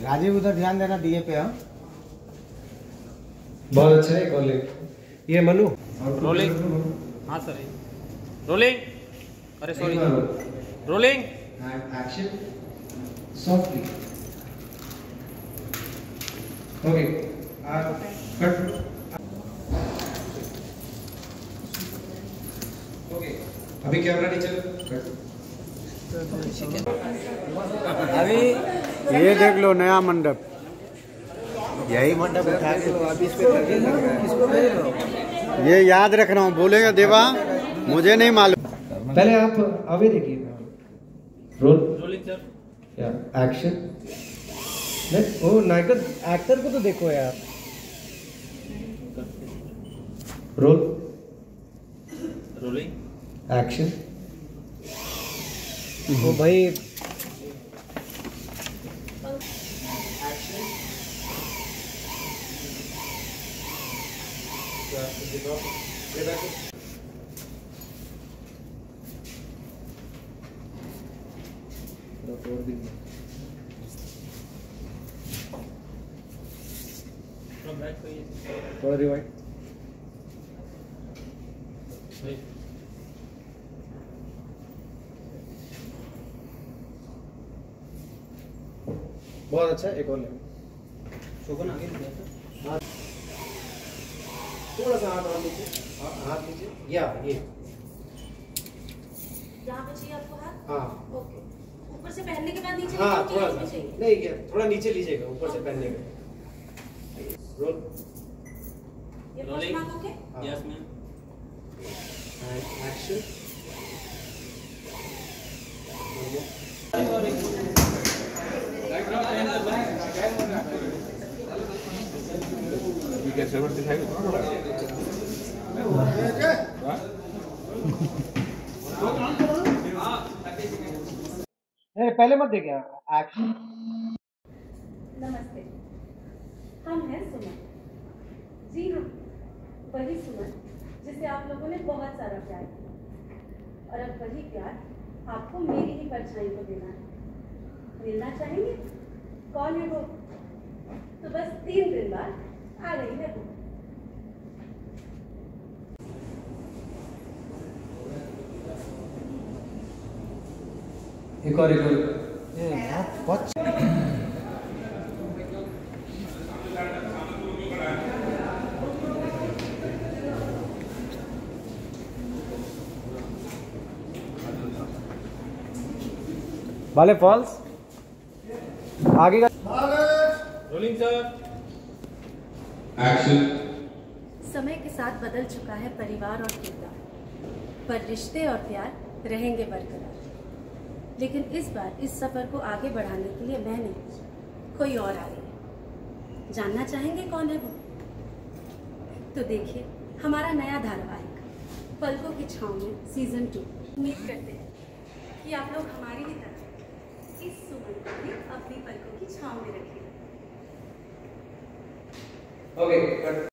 राजीव उधर ध्यान देना दिए पे। हम बहुत अच्छा है कॉलिंग। ये मनु रोलिंग। हाँ सर रोलिंग। अरे sorry rolling and action softly. Okay cut. Okay अभी कैमरा नीचे कट। अभी ये देख लो नया मंडप, यही मंडप उठा के ये याद रख रहा हूँ। बोलेगा देवा मुझे नहीं मालूम। पहले आप अभी देखिए। Rolling sir. या एक्शन। ओ नायक एक्टर को तो देखो यार। Role rolling action. ओ भाई थोड़ा रिवाइंड। बहुत अच्छा है। एक और लेंगे। शोभन आगे ले जाता। थोड़ा सा हाथ और नीचे। हाथ नीचे या ये यहाँ पे चाहिए आपको हाथ? हाँ ओके। ऊपर से पहनने के बाद नीचे हाँ लीजिए, थोड़ा नीचे सा चाहिए? नहीं क्या थोड़ा नीचे लीजिएगा ऊपर से पहनने का। रोल ये first rolling. Mark okay? Yes ma'am. And action. पहले मत देखिए। एक्शन। नमस्ते, हम हैं सुमन। जी हाँ, वही सुमन जिसे आप लोगों ने बहुत सारा प्यार किया, और अब वही प्यार आपको मेरी ही परछाई को देना है। मिलना चाहेंगे? कौन है वो? तो बस 3 दिन बाद आ रही है वो। एक और वाले फॉल्स आगे का। Rolling sir. एक्शन। समय के साथ बदल चुका है परिवार और किरदार, पर रिश्ते और प्यार रहेंगे बरकरार। लेकिन इस बार इस सफर को आगे बढ़ाने के लिए मैं नहीं, कोई और आ रही है। जानना चाहेंगे कौन है वो? तो देखिए हमारा नया धारावाहिक पलकों की छांव में सीजन 2। उम्मीद करते हैं कि आप लोग हमारी ही तरह इस सुमन को भी अपनी पलकों की छांव में रखेंगे। ओके